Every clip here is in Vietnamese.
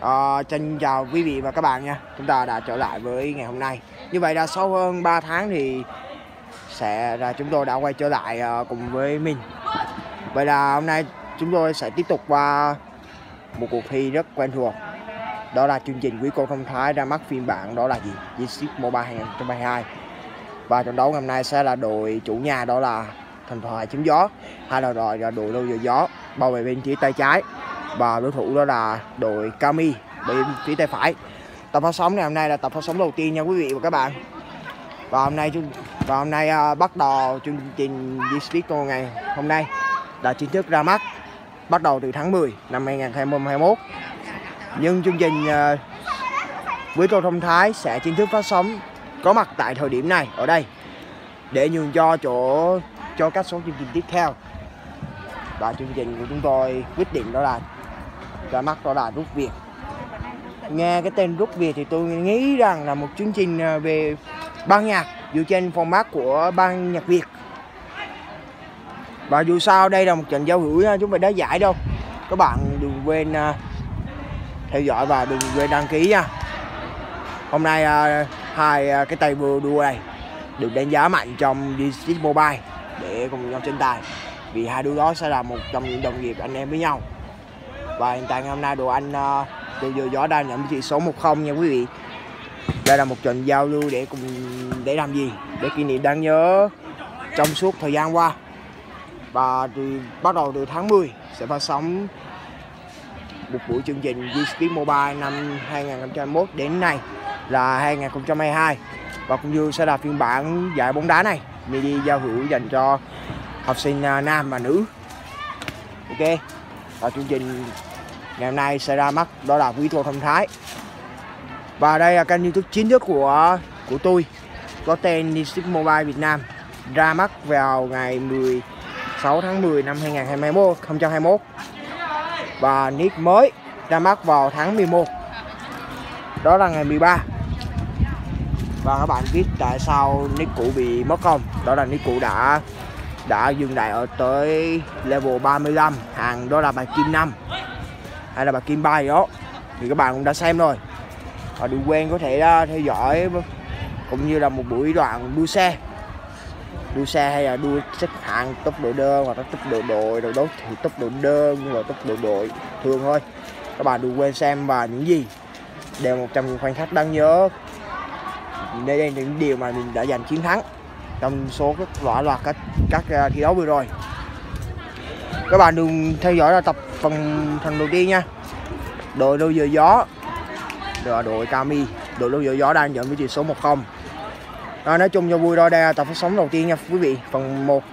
Xin chào quý vị và các bạn nha. Chúng ta đã trở lại với ngày hôm nay. Như vậy là sau hơn 3 tháng thì chúng tôi đã quay trở lại cùng với mình. Vậy là hôm nay chúng tôi sẽ tiếp tục qua một cuộc thi rất quen thuộc. Đó là chương trình Quý Cô Thông Thái ra mắt phiên bản đó là gì? G-Series Mobile 2022. Và trận đấu ngày hôm nay sẽ là đội chủ nhà đó là Thần Thoại Chém Gió, hay là đội Lâu Giờ Gió bao về bên phía tay trái, và đối thủ đó là đội Kami bên phía tay phải. Tập phát sóng ngày hôm nay là tập phát sóng đầu tiên nha quý vị và các bạn. Và hôm nay bắt đầu chương trình G-Series ngày hôm nay đã chính thức ra mắt, bắt đầu từ tháng 10 năm 2021. Nhưng chương trình Quý Cô Thông Thái sẽ chính thức phát sóng có mặt tại thời điểm này ở đây để nhường cho các số chương trình tiếp theo. Và chương trình của chúng tôi quyết định đó là ra mắt đó là Rút Việt. Nghe cái tên Rút Việt thì tôi nghĩ rằng là một chương trình về ban nhạc dựa trên format của ban nhạc Việt. Và dù sao đây là một trận giao hữu, chúng mình đã giải đâu. Các bạn đừng quên theo dõi và đừng quên đăng ký nha. Hôm nay hai cái tay vừa đua này được đánh giá mạnh trong G-Series Mobile để cùng nhau tranh tài, vì hai đứa đó sẽ là một trong những đồng nghiệp anh em với nhau. Và hiện tại ngày hôm nay đội anh Lâu Giờ Gió đang nhận chỉ số 1-0 nha quý vị. Đây là một trận giao lưu để làm gì? Để kỷ niệm đáng nhớ trong suốt thời gian qua. Và bắt đầu từ tháng 10 sẽ phát sóng một buổi chương trình G-Series Mobile năm 2021 đến nay là 2022, và cũng như sẽ là phiên bản giải bóng đá này mini giao hữu dành cho học sinh nam và nữ. Ok, và chương trình ngày hôm nay sẽ ra mắt đó là Quý Cô Thông Thái. Và đây là kênh YouTube chính thức của tôi, có tên G-Series Mobile Việt Nam, ra mắt vào ngày 16 tháng 10 năm 2021. Và nick mới ra mắt vào tháng 11, đó là ngày 13. Và các bạn biết tại sao nick cũ bị mất không? Đó là nick cũ đã dừng lại ở tới level 35, hàng đó là bài Kim 5 hay là bài Kim 3 đó, thì các bạn cũng đã xem rồi. Và đừng quên có thể theo dõi cũng như là một buổi đoạn đua xe hay là đua xếp hạng tốc độ đơn hoặc là tốc độ đội, rồi đấu thì tốc độ đơn nhưng mà tốc độ đội thường thôi. Các bạn đừng quên xem, và những gì đều một trong những khoảnh khắc đáng nhớ. Đây là những điều mà mình đã giành chiến thắng trong số các loạt các thi đấu vừa rồi. Các bạn đừng theo dõi là tập phần đầu tiên nha. Đội Lâu Giờ Gió, đội Kami, đội Lâu Giờ Gió đang dẫn với tỷ số 1-0. Nói chung cho vui thôi, đây là tập phát sóng đầu tiên nha quý vị. Phần 1,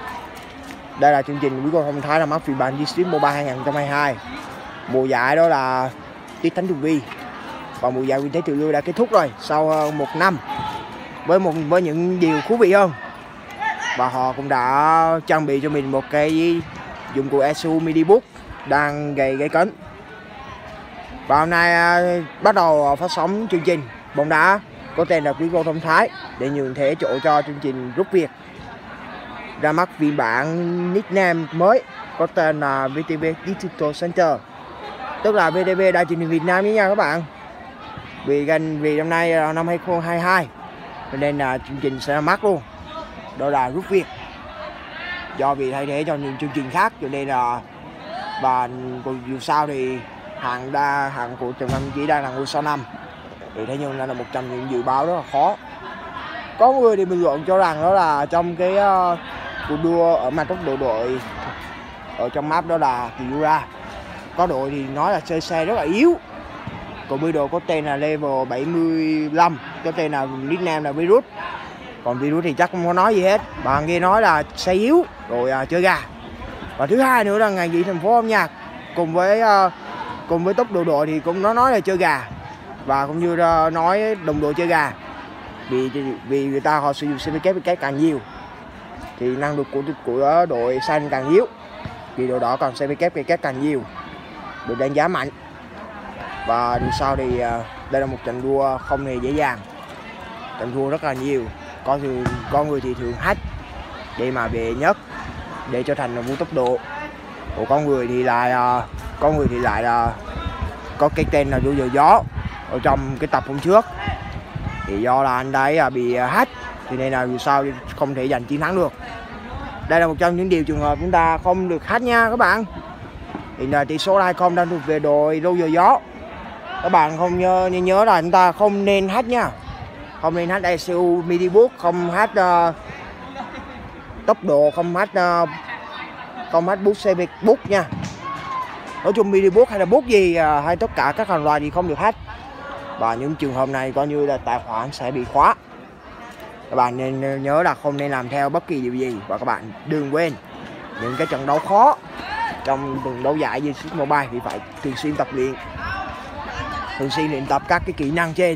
đây là chương trình Quý Cô Thông Thái ra mắt phiên bản G-Series Mobile 2022. Mùa giải đó là Tiết Thánh Tường Vi, và mùa giải Quyền Thế Trừ Lưu đã kết thúc rồi sau hơn 1 năm với những điều thú vị hơn. Và họ cũng đã trang bị cho mình một cái dụng cụ ESU MIDI Book đang gầy cấn. Và hôm nay bắt đầu phát sóng chương trình bóng đá có tên là Quý Cô Thông Thái để nhường thế chỗ cho chương trình Rút Việt ra mắt phiên bản nickname mới có tên là VTV Digital Center, tức là VTV Đài Truyền hình Việt Nam nha các bạn. Vì năm nay là năm 2022 nên là chương trình sẽ ra mắt luôn, đó là Rút Việt, do vì thay thế cho những chương trình khác cho nên là. Và dù sao thì hàng của Trần Văn chỉ đang là ngôi sao 5, thì thế nhưng là một trong những dự báo rất là khó. Có người thì bình luận cho rằng đó là trong cái cuộc đua ở màn tốc độ đội ở trong map đó là Kiura, có đội thì nói là chơi xe rất là yếu. Còn bây giờ có tên là level 75, có tên là nickname là Virus. Còn Virus thì chắc không có nói gì hết, bạn kia nói là xe yếu rồi chơi gà. Và thứ hai nữa là ngày vị thành phố âm nhạc cùng với tốc độ đội thì cũng nó nói là chơi gà, và cũng như nói đồng đội chơi gà, vì người ta họ sử dụng CVK càng nhiều thì năng lực của đội xanh càng yếu, vì đội đỏ còn CVK càng nhiều, được đánh giá mạnh. Và dù sao thì đây là một trận đua không hề dễ dàng, trận đua rất là nhiều. Có người thì thường hack để mà về nhất để trở thành là vua tốc độ, của con người thì lại có cái tên là Ru Dừa Gió ở trong cái tập hôm trước. Thì do là anh đấy bị hack, thì nên là dù sao không thể giành chiến thắng được. Đây là một trong những điều trường hợp chúng ta không được hack nha các bạn. Thì là tỷ số 2-0 đang thuộc về đội Ru Dừa Gió. Các bạn không nhớ là chúng ta không nên hack nha. Không nên hack ECU MIDI book, không hack tốc độ, không hack book CP book nha. Nói chung MIDI book hay là book gì hay tất cả các hàng loạt thì không được hack. Và những trường hợp này coi như là tài khoản sẽ bị khóa. Các bạn nên nhớ là không nên làm theo bất kỳ điều gì. Và các bạn đừng quên những cái trận đấu khó trong từng đấu giải như Street Mobile thì phải thường xuyên tập luyện, thường xuyên luyện tập các cái kỹ năng trên.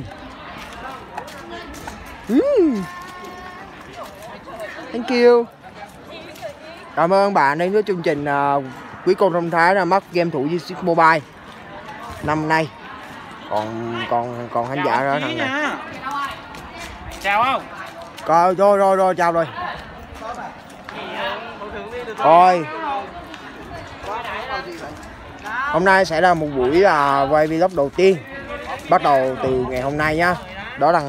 Thank you. Cảm ơn bạn đến với chương trình Quý Cô Thông Thái là mắt game thủ với Street Mobile năm nay. Còn khán giả đó thằng này. Chào không? Rồi chào rồi. Rồi. Hôm nay sẽ là một buổi quay vlog đầu tiên, bắt đầu từ ngày hôm nay nhá. Đó là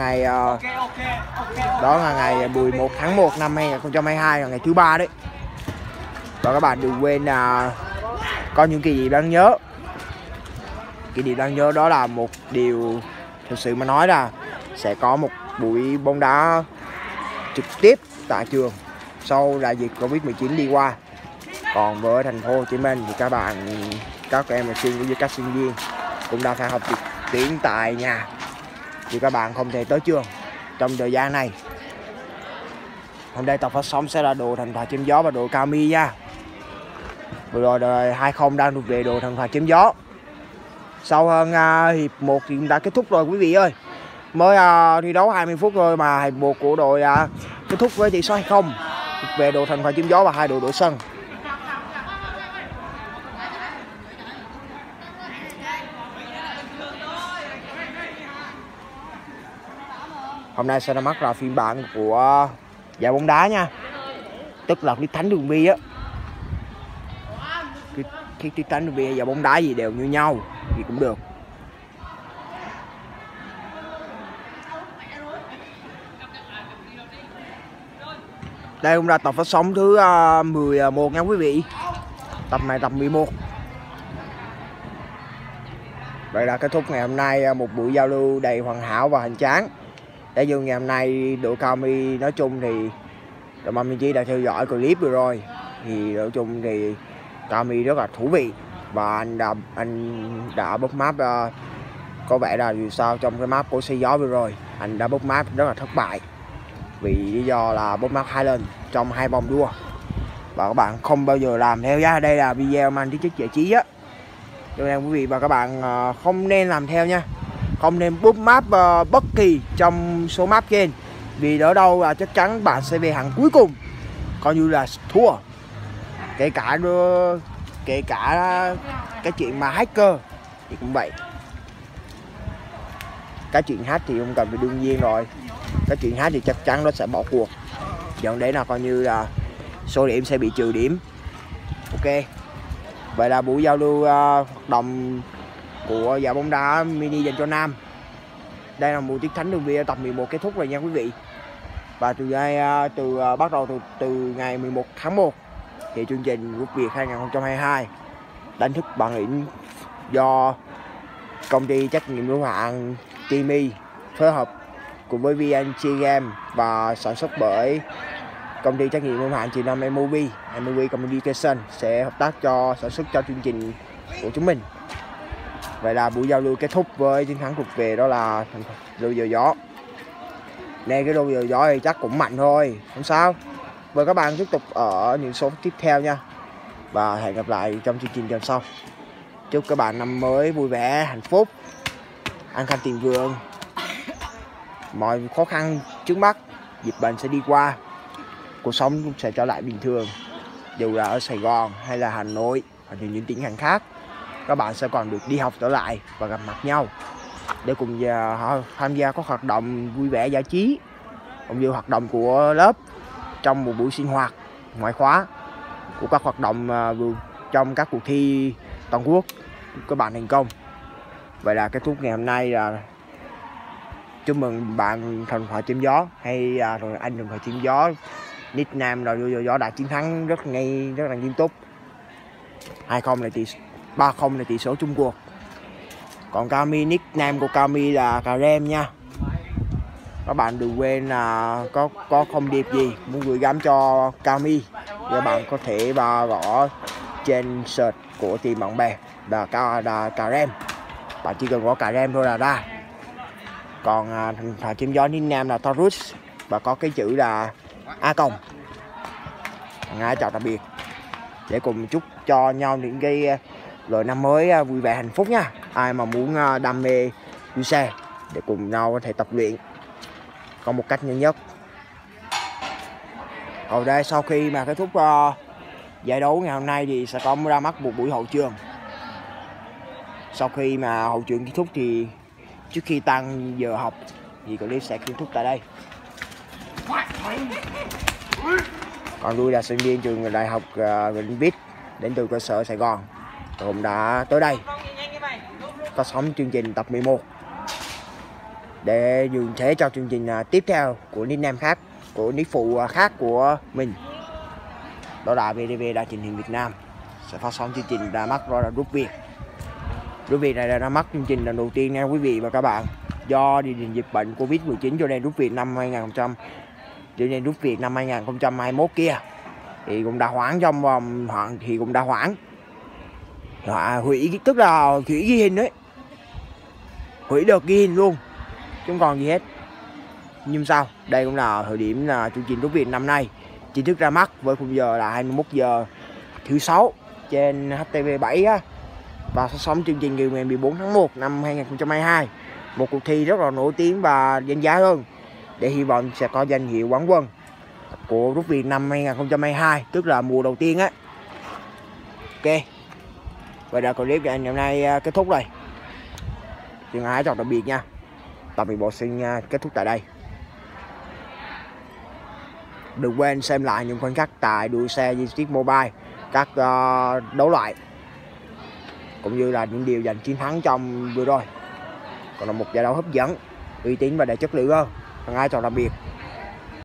ngày 11 tháng 1 năm 2022, là ngày thứ ba đấy. Và các bạn đừng quên có những kỳ gì đáng nhớ. Cái điều đáng nhớ đó là một điều thực sự mà nói là sẽ có một buổi bóng đá trực tiếp tại trường sau đại dịch Covid-19 đi qua. Còn với thành phố Hồ Chí Minh thì các em học sinh cũng như các sinh viên cũng đã phải học trực tuyến tại nhà, thì các bạn không thể tới trường trong thời gian này. Hôm nay tập phát sóng sẽ là đội Thần Thoại Chém Gió và đội Kami nha. Vừa rồi đội 2-0 đang thuộc về đội Thần Thoại Chém Gió. Sau hơn hiệp 1 thì đã kết thúc rồi quý vị ơi. Mới thi đấu 20 phút rồi mà hiệp 1 của đội kết thúc với tỷ số 2-0 thuộc về đội Thần Thoại Chém Gió và hai đội đổi sân. Hôm nay sẽ ra mắt là phiên bản của giải bóng đá nha, tức là cái thánh đường bi á. Cái thánh đường bi giải bóng đá gì đều như nhau thì cũng được. Đây cũng là tập phát sóng thứ 11 nha quý vị. Tập này tập 11. Vậy là kết thúc ngày hôm nay một buổi giao lưu đầy hoàn hảo và hoành tráng. Để dù ngày hôm nay đội Kami nói chung thì đội Mami Chi đã theo dõi clip vừa rồi, thì nói chung thì Kami rất là thú vị và anh đã bốc map có vẻ là dù sao trong cái map của xe gió vừa rồi anh đã bốc map rất là thất bại vì lý do là bốc map 2 lần trong 2 vòng đua, và các bạn không bao giờ làm theo nha. Đây là video mang tính chất giải trí á, cho nên quý vị và các bạn không nên làm theo nha. Không nên bút map bất kỳ trong số map trên, vì đỡ đâu là chắc chắn bạn sẽ về hàng cuối cùng, coi như là thua. Kể cả cái chuyện mà hacker thì cũng vậy. Cái chuyện hack thì không cần phải đương nhiên rồi, cái chuyện hack thì chắc chắn nó sẽ bỏ cuộc, dẫn đến là coi như là số điểm sẽ bị trừ điểm. Ok, vậy là buổi giao lưu hoạt động của giải bóng đá mini dành cho nam. Đây là mùa tiết thánh đường bia tập 11 kết thúc rồi nha quý vị. Và bắt đầu từ ngày 11 tháng 1 thì chương trình Quốc Việt 2022 đánh thức bản lĩnh do công ty trách nhiệm hữu hạn Timi phối hợp cùng với VNG Game và sản xuất bởi công ty trách nhiệm hữu hạn truyền thông MOV Communication sẽ hợp tác cho sản xuất cho chương trình của chúng mình. Vậy là buổi giao lưu kết thúc với chiến thắng thuộc về đó là Ru Dừa Gió. Nên cái Ru Dừa Gió thì chắc cũng mạnh thôi, không sao. Mời các bạn tiếp tục ở những số tiếp theo nha. Và hẹn gặp lại trong chương trình lần sau. Chúc các bạn năm mới vui vẻ, hạnh phúc, an khang thịnh vượng. Mọi khó khăn trước mắt, dịch bệnh sẽ đi qua, cuộc sống cũng sẽ trở lại bình thường. Dù là ở Sài Gòn hay là Hà Nội hoặc những tỉnh thành khác, các bạn sẽ còn được đi học trở lại và gặp mặt nhau để cùng tham gia các hoạt động vui vẻ giải trí, cũng như hoạt động của lớp trong một buổi sinh hoạt ngoại khóa của các hoạt động trong các cuộc thi toàn quốc. Các bạn thành công. Vậy là kết thúc ngày hôm nay là chúc mừng bạn thần thoại chém gió hay rồi anh thần thoại chém gió nickname là đưa gió đã chiến thắng rất là nghiêm túc. 2-0 là 3-0 là tỷ số chung cuộc. Còn Kami, nickname của Kami là Karem nha. Các bạn đừng quên là có thông điệp gì muốn gửi gắm cho Kami, các bạn có thể gõ trên search của tìm bạn bè là Karem. Bạn chỉ cần gõ Karem thôi là ra. Còn thần thoại chém gió nickname là Taurus và có cái chữ là A Công. Ngay chào tạm biệt để cùng chúc cho nhau những cái lời năm mới vui vẻ hạnh phúc nha. Ai mà muốn đam mê đua xe để cùng nhau có thể tập luyện có một cách nhanh nhất. Ở đây sau khi mà kết thúc giải đấu ngày hôm nay thì sẽ có ra mắt một buổi hậu trường. Sau khi mà hậu trường kết thúc thì trước khi tăng giờ học thì clip sẽ kết thúc tại đây. Còn tôi là sinh viên trường đại học Vinh đến từ cơ sở Sài Gòn, cũng đã tới đây phát sóng chương trình tập 11 để dường thế cho chương trình tiếp theo của nickname khác, của nick phụ khác của mình, đó là VTV Đài Truyền hình Việt Nam sẽ phát sóng chương trình ra mắt, đó là Rút Việt. Rút Việt này là ra mắt chương trình lần đầu tiên nha quý vị và các bạn. Do điều kiện dịch bệnh Covid-19 cho nên Rút Việt năm 2021 kia thì cũng đã hoãn trong vòng hủy, tức là hủy ghi hình đấy, hủy được ghi hình luôn chứ không còn gì hết. Nhưng sao đây cũng là thời điểm là chương trình Rút Việt năm nay chính thức ra mắt với khung giờ là 21 giờ thứ 6 trên HTV7 á, và phát sóng chương trình ngày 14 tháng 1 năm 2022. Một cuộc thi rất là nổi tiếng và danh giá hơn, để hy vọng sẽ có danh hiệu quán quân của Rút Việt năm 2022, tức là mùa đầu tiên á. Ok, vậy là clip ngày hôm nay kết thúc rồi. Xin hãy chào tạm biệt nha. Tập 11 xin kết thúc tại đây. Đừng quên xem lại những khoảnh khắc tại đua xe GT Mobile, các đấu loại cũng như là những điều giành chiến thắng trong vừa rồi. Còn là một giải đấu hấp dẫn, uy tín và đầy chất lượng hơn. Hãy chào tạm biệt.